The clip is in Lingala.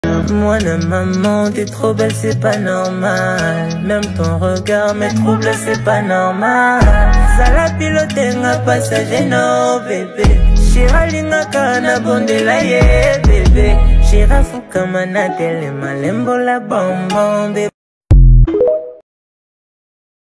Moi la maman, t'es trop belle, c'est pas normal. Même ton regard me trouble, c'est pas normal. Sala pilote nga passager no bébé. Shira linga kana bondela ye bébé. Shira fuka mana tele malembo la bonbon bébé.